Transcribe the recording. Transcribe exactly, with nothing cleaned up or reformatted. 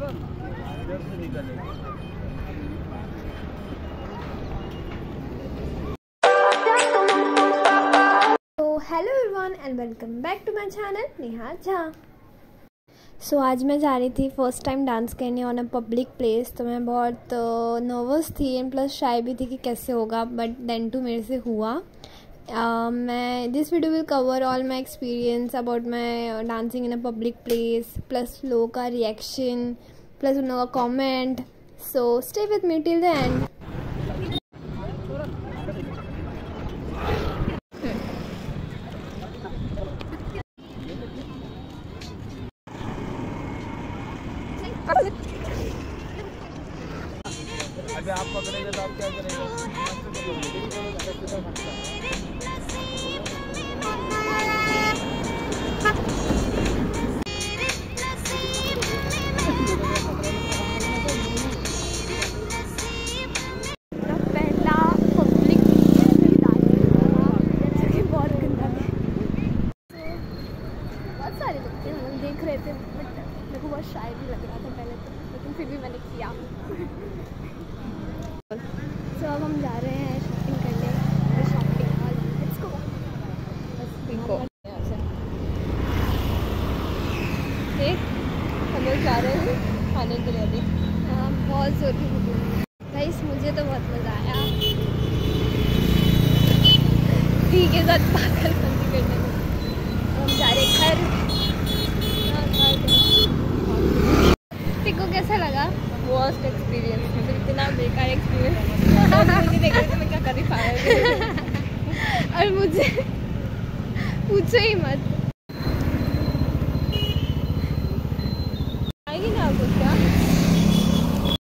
Hello everyone and welcome back to my channel Neha Jha. So आज मैं जा रही थी फर्स्ट टाइम डांस करने ऑन अ पब्लिक प्लेस। तो मैं बहुत नर्वस थी एंड प्लस शाय भी थी कि कैसे होगा, बट देन टू मेरे से हुआ। uh, मैं this video will cover all my experience about my dancing in a public place, plus लोगों का रिएक्शन, प्लस उन लोगों का comment. So stay with me till the end. अभी आप पकड़ेंगे तो आप क्या करेंगे? पहला पब्लिक बहुत गंदा था। बहुत सारे लोग थे, हम देख रहे थे, बट मेरे को बहुत शाय भी लग रहा था पहले तो, लेकिन फिर भी मैंने किया। तो अब हम जा रहे हैं शॉपिंग करने, शॉपिंग और लेट्स गो। एक हम लोग जा रहे हैं खाने के लिए अभी। हाँ, बहुत जोर की भूख लगी गाइस, मुझे तो बहुत मज़ा आया। ठीक है, साथ पागलपंती करने में। हम जा रहे घर। को कैसा लगा? वर्स्ट एक्सपीरियंस, मतलब इतना बेकार एक्सपीरियंस। मुझे देख रहे थे मैं क्या कर रही फायर और मुझे पूछो ही मत। आएगी ना आपको क्या?